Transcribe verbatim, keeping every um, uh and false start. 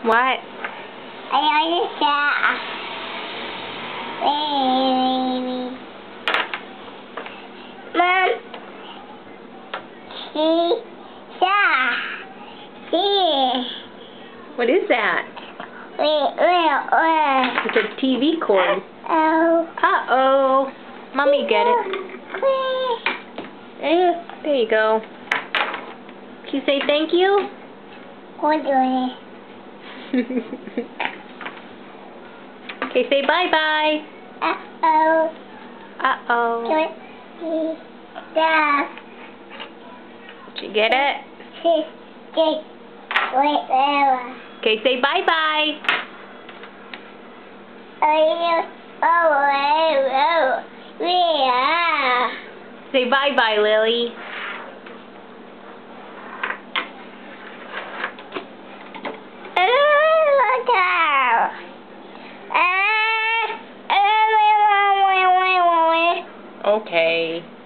What? I like that. Mom, see, yeah, see. What is that? Wait, wait, wait. It's a T V cord. Oh. Uh-oh. Mommy, get it. There you go. Can you say thank you? What do I? Okay, say bye-bye. Uh-oh. Uh-oh. Yeah. Did you get it? Wait, wait. Okay, say bye-bye. Oh, oh, yeah. Say bye-bye, Lily. Okay.